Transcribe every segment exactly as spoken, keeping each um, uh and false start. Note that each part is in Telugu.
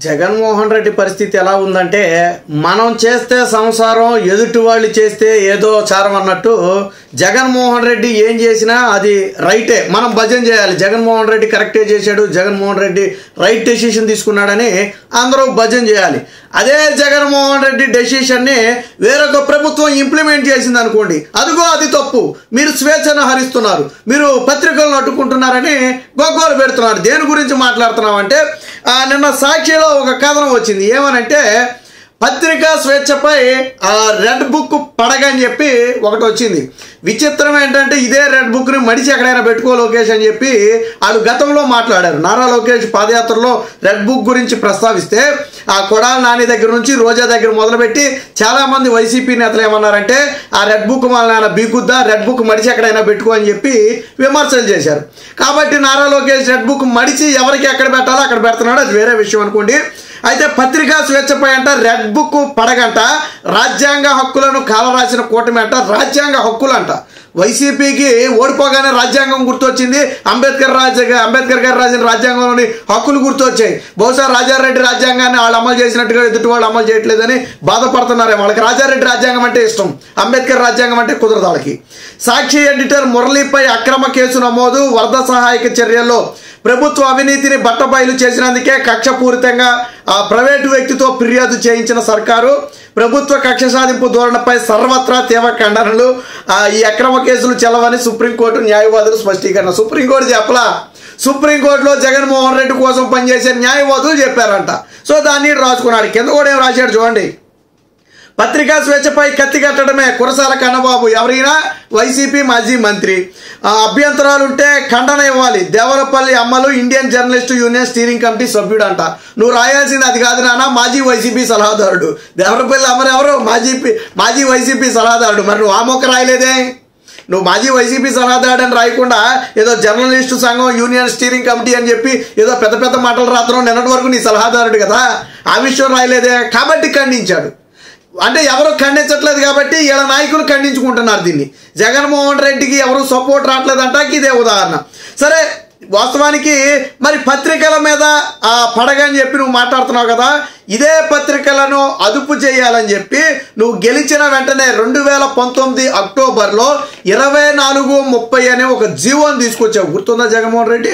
జగన్మోహన్ రెడ్డి పరిస్థితి ఎలా ఉందంటే, మనం చేస్తే సంసారం, ఎదుటి వాళ్ళు చేస్తే ఏదో చారం అన్నట్టు జగన్మోహన్ రెడ్డి ఏం చేసినా అది రైటే, మనం భజన చేయాలి. జగన్మోహన్ రెడ్డి కరెక్టే చేశాడు, జగన్మోహన్ రెడ్డి రైట్ డెసిషన్ తీసుకున్నాడని అందరూ భజన చేయాలి. అదే జగన్మోహన్ రెడ్డి డెసిషన్ని వేరొక ప్రభుత్వం ఇంప్లిమెంట్ చేసింది అనుకోండి, అదిగో అది తప్పు, మీరు స్వేచ్ఛను హరిస్తున్నారు, మీరు పత్రికలను అడ్డుకుంటున్నారని గొగ్గోలు పెడుతున్నారు. దేని గురించి మాట్లాడుతున్నామంటే, నిన్న సాక్షిలో ఒక కథనం వచ్చింది. ఏమనంటే, పత్రికా స్వేచ్ఛపై రెడ్ బుక్ పడగని చెప్పి ఒకటి వచ్చింది. విచిత్రం ఏంటంటే, ఇదే రెడ్ బుక్ని మడిచి ఎక్కడైనా పెట్టుకో లోకేష్ అని చెప్పి వాళ్ళు గతంలో మాట్లాడారు. నారా లోకేష్ పాదయాత్రలో రెడ్ బుక్ గురించి ప్రస్తావిస్తే ఆ కొడాల నాని దగ్గర నుంచి రోజా దగ్గర మొదలుపెట్టి చాలామంది వైసీపీ నేతలు ఏమన్నారంటే, ఆ రెడ్ బుక్ మన బీకుద్దా, రెడ్ బుక్ మడిచి ఎక్కడైనా పెట్టుకో అని చెప్పి విమర్శలు చేశారు. కాబట్టి నారా లోకేష్ రెడ్ బుక్ మడిచి ఎవరికి ఎక్కడ పెట్టాలో అక్కడ పెడుతున్నాడు, అది వేరే విషయం అనుకోండి. అయితే పత్రికా స్వేచ్ఛపై అంట రెడ్ బుక్ పడగంట, రాజ్యాంగ హక్కులను కాలరాసిన కూటమి అంట, రాజ్యాంగ హక్కులు అంట. వైసీపీకి ఓడిపోగానే రాజ్యాంగం గుర్తొచ్చింది, అంబేద్కర్ రాజ్య అంబేద్కర్ గారు రాసిన రాజ్యాంగంలోని హక్కులు గుర్తొచ్చాయి. బహుశా రాజారెడ్డి రాజ్యాంగాన్ని వాళ్ళు అమలు చేసినట్టుగా ఎదుటి వాళ్ళు అమలు చేయట్లేదని బాధపడుతున్నారే. వాళ్ళకి రాజారెడ్డి రాజ్యాంగం అంటే ఇష్టం, అంబేద్కర్ రాజ్యాంగం అంటే కుదరదు వాళ్ళకి. సాక్షి ఎడిటర్ మురళీపై అక్రమ కేసు నమోదు, వరద సహాయక చర్యల్లో ప్రభుత్వ అవినీతిని బట్టబయలు చేసినందుకే కక్షపూరితంగా ఆ ప్రైవేటు వ్యక్తితో ఫిర్యాదు చేయించిన సర్కారు, ప్రభుత్వ కక్ష సాధింపు ధోరణిపై సర్వత్రా తీవ్ర ఖండనలు. ఈ అక్రమ కేసులు చెల్లవని సుప్రీంకోర్టు న్యాయవాదులు స్పష్టీకరణ. సుప్రీంకోర్టు చెప్పలా, సుప్రీంకోర్టులో జగన్మోహన్ రెడ్డి కోసం పనిచేసే న్యాయవాదులు చెప్పారంట. సో దాన్ని రాసుకున్నాడు. కింద కూడా ఏం రాశాడు చూడండి. పత్రికా స్వేచ్ఛపై కత్తి కట్టడమే కురసాల కన్నబాబు, ఎవరైనా వైసీపీ మాజీ మంత్రి. అభ్యంతరాలుంటే ఖండన ఇవ్వాలి, Devarapalli Ammalu Indian journalist union steering committee సభ్యుడు అంట. నువ్వు రాయాల్సింది అది కాదు నాన్న, మాజీ వైసీపీ సలహాదారుడు. దేవరపల్లి అమ్మలు ఎవరు? మాజీ మాజీ వైసీపీ సలహాదారుడు. మరి నువ్వు ఆ మొక్క రాయలేదే? నువ్వు మాజీ వైసీపీ సలహాదారుడు అని రాయకుండా ఏదో జర్నలిస్టు సంఘం యూనియన్ స్టీరింగ్ కమిటీ అని చెప్పి ఏదో పెద్ద పెద్ద మాటలు రాత్రం, నిన్నటి వరకు నీ సలహాదారుడు కదా, ఆ విషయం రాయలేదే. కాబట్టి ఖండించాడు. అంటే ఎవరు ఖండించట్లేదు కాబట్టి ఇలా నాయకులు ఖండించుకుంటున్నారు దీన్ని. జగన్మోహన్ రెడ్డికి ఎవరు సపోర్ట్ రావట్లేదంటాకి ఇదే ఉదాహరణ. సరే, వాస్తవానికి మరి పత్రికల మీద ఆ పడగని చెప్పి నువ్వు మాట్లాడుతున్నావు కదా, ఇదే పత్రికలను అదుపు చేయాలని చెప్పి నువ్వు గెలిచిన వెంటనే రెండు వేల పంతొమ్మిది అక్టోబర్లో ఇరవై నాలుగు ముప్పై అనే ఒక జీవోని తీసుకొచ్చావు. గుర్తుందా జగన్మోహన్ రెడ్డి?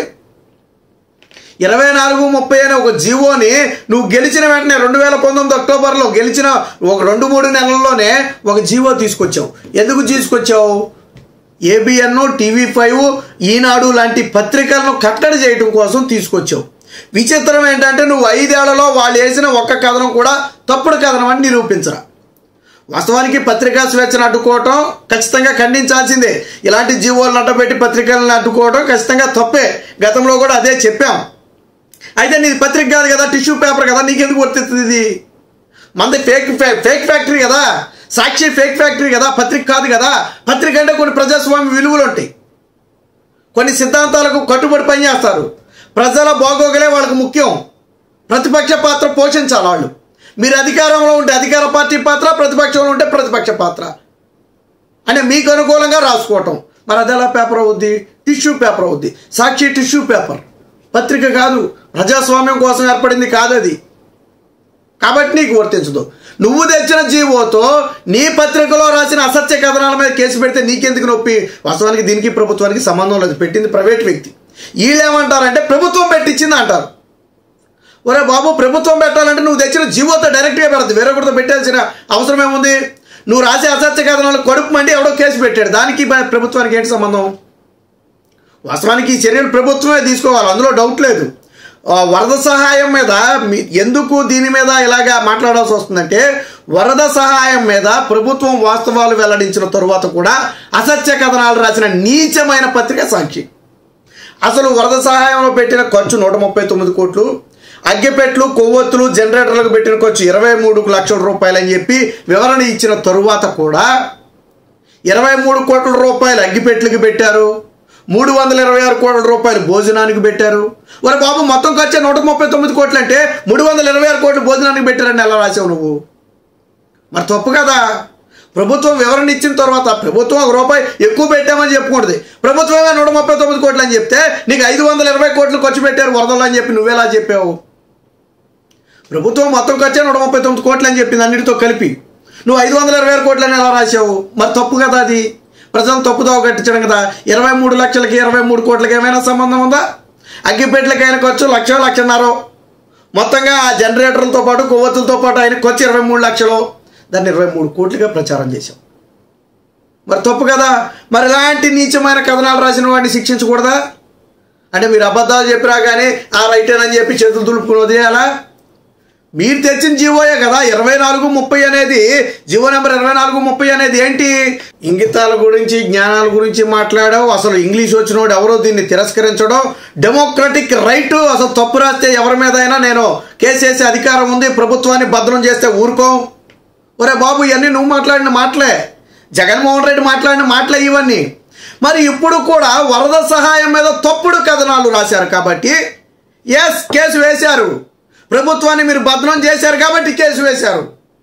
ఇరవై నాలుగు ముప్పై అనే ఒక జీవోని నువ్వు గెలిచిన వెంటనే రెండు వేల పంతొమ్మిది అక్టోబర్లో గెలిచిన ఒక రెండు మూడు నెలల్లోనే ఒక జీవో తీసుకొచ్చావు. ఎందుకు తీసుకొచ్చావు? ఏబిఎన్, టీవీ ఫైవ్, ఈనాడు లాంటి పత్రికలను కట్టడి చేయడం కోసం తీసుకొచ్చావు. విచిత్రం ఏంటంటే, నువ్వు ఐదేళ్లలో వాళ్ళు వేసిన ఒక్క కథనం కూడా తప్పుడు కథనం అని నిరూపించరా. వాస్తవానికి పత్రికా స్వేచ్ఛను అడ్డుకోవటం ఖచ్చితంగా ఖండించాల్సిందే. ఇలాంటి జీవోలను అడ్డపెట్టి పత్రికలను అడ్డుకోవడం ఖచ్చితంగా తప్పే. గతంలో కూడా అదే చెప్పాం. అయితే నీది పత్రిక కాదు కదా, టిష్యూ పేపర్ కదా, నీకెందుకు వర్తిస్తుంది? ఇది మనది ఫేక్ ఫేక్ ఫ్యాక్టరీ కదా, సాక్షి ఫేక్ ఫ్యాక్టరీ కదా, పత్రిక కాదు కదా. పత్రిక అంటే కొన్ని ప్రజాస్వామ్య విలువలు ఉంటాయి, కొన్ని సిద్ధాంతాలకు కట్టుబడి పనిచేస్తారు. ప్రజల బాగోగలే వాళ్ళకు ముఖ్యం. ప్రతిపక్ష పాత్ర పోషించాలి వాళ్ళు. మీరు అధికారంలో ఉంటే అధికార పార్టీ పాత్ర, ప్రతిపక్షంలో ఉంటే ప్రతిపక్ష పాత్ర అంటే మీకు అనుకూలంగా రాసుకోవటం. మరి అది ఎలా పేపర్ అవుద్ది? టిష్యూ పేపర్ అవుద్ది. సాక్షి టిష్యూ పేపర్, పత్రిక కాదు. ప్రజాస్వామ్యం కోసం ఏర్పడింది కాదు అది. కాబట్టి నీకు వర్తించదు. నువ్వు తెచ్చిన జీవోతో నీ పత్రికలో రాసిన అసత్య కథనాల మీద కేసు పెడితే నీకెందుకు నొప్పి? వాస్తవానికి దీనికి ప్రభుత్వానికి సంబంధం లేదు, పెట్టింది ప్రైవేట్ వ్యక్తి. వీళ్ళేమంటారంటే ప్రభుత్వం పెట్టించింది అంటారు. ఒరే బాబు, ప్రభుత్వం పెట్టాలంటే నువ్వు తెచ్చిన జీవోతో డైరెక్ట్గా పెడద్దు, వేరొకరితో పెట్టాల్సిన అవసరం ఏముంది? నువ్వు రాసే అసత్య కథనాలు కడుపు మండి ఎవడో కేసు పెట్టాడు, దానికి ప్రభుత్వానికి ఏంటి సంబంధం? వాస్తవానికి ఈ చర్యలు ప్రభుత్వమే తీసుకోవాలి, అందులో డౌట్ లేదు. వరద సహాయం మీద ఎందుకు దీని మీద ఇలాగా మాట్లాడాల్సి వస్తుందంటే, వరద సహాయం మీద ప్రభుత్వం వాస్తవాలు వెల్లడించిన తరువాత కూడా అసత్య కథనాలు రాసిన నీచమైన పత్రిక సాక్షి. అసలు వరద సహాయంలో పెట్టిన ఖర్చు నూట ముప్పై తొమ్మిది కోట్లు, అగ్గిపెట్లు, కొవ్వొత్తులు, జనరేటర్లకు పెట్టిన ఖర్చు ఇరవై మూడు లక్షల రూపాయలు అని చెప్పి వివరణ ఇచ్చిన తరువాత కూడా ఇరవై మూడు కోట్ల రూపాయలు అగ్గిపెట్లకి పెట్టారు, మూడు వందల ఇరవై ఆరు కోట్ల రూపాయలు భోజనానికి పెట్టారు. మరి బాబు, మొత్తం ఖర్చు నూట ముప్పై తొమ్మిది కోట్లు అంటే మూడు వందల ఇరవై ఆరు కోట్లు భోజనానికి పెట్టారని ఎలా రాసావు నువ్వు? మరి తప్పు కదా. ప్రభుత్వం వివరణ ఇచ్చిన తర్వాత ప్రభుత్వం ఒక రూపాయి ఎక్కువ పెట్టామని చెప్పుకుంటుంది, ప్రభుత్వమే నూట ముప్పై తొమ్మిది కోట్లు అని చెప్తే నీకు ఐదు వందల ఇరవై కోట్లు ఖర్చు పెట్టారు వరదలు అని చెప్పి నువ్వెలా చెప్పావు? ప్రభుత్వం మొత్తం ఖర్చు నూట ముప్పై తొమ్మిది కోట్లు అని చెప్పింది అన్నిటితో కలిపి. నువ్వు ఐదు వందల ఇరవై ఆరు కోట్లని ఎలా రాశావు? మరి తప్పు కదా అది. ప్రజలను తప్పుదో కట్టించడం కదా. ఇరవై మూడు లక్షలకి ఇరవై మూడు కోట్లకి ఏమైనా సంబంధం ఉందా? అగ్గిపెట్లకి ఆయన ఖర్చు లక్ష లక్షన్నర. మొత్తంగా ఆ జనరేటర్లతో పాటు కొవ్వొత్తులతో పాటు ఆయన ఖర్చు ఇరవై మూడు లక్షలు. దాన్ని ఇరవై మూడు కోట్లుగా ప్రచారం చేశాం. మరి తప్పు కదా. మరి ఇలాంటి నీచమైన కథనాలు రాసిన వాడిని శిక్షించకూడదా? అంటే మీరు అబద్ధాలు చెప్పిరా కానీ ఆ రైటేనని చెప్పి చేతులు దులుపుకుని వదిలేయాలా? మీరు తెచ్చిన జీవోయే కదా. ఇరవై నాలుగు ముప్పై అనేది జీవో నెంబర్ ఇరవై నాలుగు ముప్పై అనేది ఏంటి? ఇంగితాల గురించి జ్ఞానాల గురించి మాట్లాడావు. అసలు ఇంగ్లీష్ వచ్చినోడు ఎవరో దీన్ని తిరస్కరించడం డెమోక్రటిక్ రైట్. అసలు తప్పు రాస్తే ఎవరి మీద అయినా నేను కేసు వేసే అధికారం ఉంది. ప్రభుత్వాన్ని భద్రం చేస్తే ఊరుకోం. ఒరే బాబు, ఇవన్నీ నువ్వు మాట్లాడిన మాటలే, జగన్మోహన్ రెడ్డి మాట్లాడిన మాటలే ఇవన్నీ. మరి ఇప్పుడు కూడా వరద సహాయం మీద తప్పుడు కథనాలు రాశారు కాబట్టి ఎస్ కేసు వేశారు. ప్రభుత్వాన్ని మీరు భద్రం చేశారు కాబట్టి కేసు వేశారు.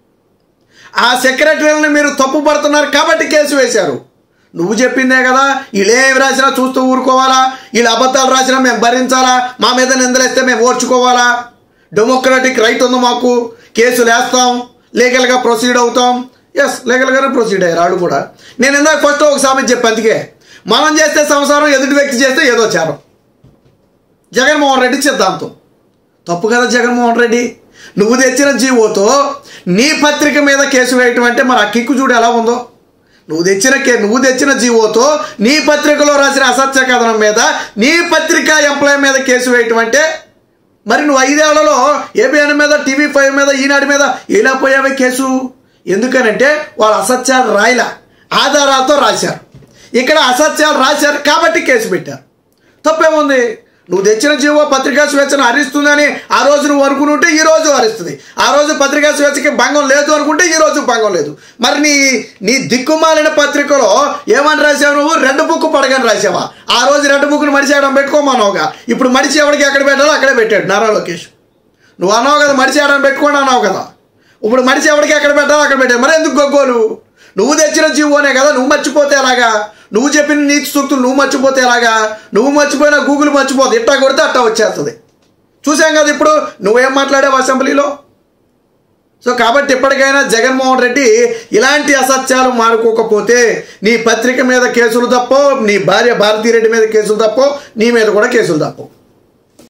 ఆ సెక్రటరీలను మీరు తప్పు పడుతున్నారు కాబట్టి కేసు వేశారు. నువ్వు చెప్పిందే కదా. వీళ్ళేమి రాసినా చూస్తూ ఊరుకోవాలా? వీళ్ళు అబద్ధాలు రాసినా మేము భరించాలా? మా మీద నిందలేస్తే మేము ఓర్చుకోవాలా? డెమోక్రటిక్ రైట్ ఉంది మాకు. కేసులు వేస్తాం, లీగల్గా ప్రొసీడ్ అవుతాం. ఎస్, లీగల్గానే ప్రొసీడ్ అయ్యారు వాళ్ళు కూడా. నేను ఇందాక ఫస్ట్ ఒక సామెత చెప్పి అందుకే మనం చేస్తే సంసారం, ఎదుటి వ్యక్తి చేస్తే ఏదో చారం. జగన్మోహన్ రెడ్డి సిద్ధాంతం తప్పు కదా. జగన్మోహన్ రెడ్డి, నువ్వు తెచ్చిన జీవోతో నీ పత్రిక మీద కేసు వేయటం అంటే మరి ఆ కిక్కు చూడు ఎలా ఉందో. నువ్వు తెచ్చిన కే నువ్వు తెచ్చిన జీవోతో నీ పత్రికలో రాసిన అసత్య కథనం మీద నీ పత్రిక ఎంప్లాయ్ మీద కేసు వేయటం అంటే మరి నువ్వు ఐదేళ్లలో ఏబిఎన్ మీద, టీవీ ఫైవ్ మీద, ఈనాడు మీద ఎలా పోయావే కేసు? ఎందుకనంటే వాళ్ళు అసత్యాలు రాయలా, ఆధారాలతో రాశారు. ఇక్కడ అసత్యాలు రాశారు కాబట్టి కేసు పెట్టారు. తప్పేముంది? నువ్వు తెచ్చిన జీవో పత్రికా స్వేచ్ఛను హరిస్తుందని ఆ రోజు నువ్వు అనుకుంటే ఈ రోజు హరిస్తుంది. ఆ రోజు పత్రికా స్వేచ్ఛకి భంగం లేదు అనుకుంటే ఈ రోజు భంగం లేదు. మరి నీ నీ దిక్కుమాలిన పత్రికలో ఏమని రాసావు? నువ్వు రెడ్ బుక్ పడగని రాసావా? ఆ రోజు రెడ్ బుక్ను మడిచేయడం పెట్టుకోమన్నావుగా. ఇప్పుడు మడిచి ఎవరికి ఎక్కడ పెట్టాలో అక్కడే పెట్టాడు నారా లోకేష్. నువ్వు అన్నావు కదా మడిచేయడం పెట్టుకోండి అన్నావు కదా. ఇప్పుడు మడిచి ఎవరికి ఎక్కడ పెట్టాలో అక్కడ పెట్టాడు. మరి ఎందుకు గొగ్గోలు? నువ్వు తెచ్చిన జీవోనే కదా. నువ్వు మర్చిపోతే ఎలాగా? నువ్వు చెప్పిన నీతి సూక్తులు నువ్వు మర్చిపోతే ఎలాగా? నువ్వు మర్చిపోయినా గూగుల్ మర్చిపోదు. ఇట్టా కొడితే అట్టా వచ్చేస్తుంది. చూసాం కదా ఇప్పుడు నువ్వేం మాట్లాడావు అసెంబ్లీలో. సో కాబట్టి ఇప్పటికైనా జగన్మోహన్ రెడ్డి ఇలాంటి అసత్యాలు మానుకోకపోతే నీ పత్రిక మీద కేసులు తప్పో, నీ భార్య భారతీరెడ్డి మీద కేసులు తప్పో, నీ మీద కూడా కేసులు తప్పో.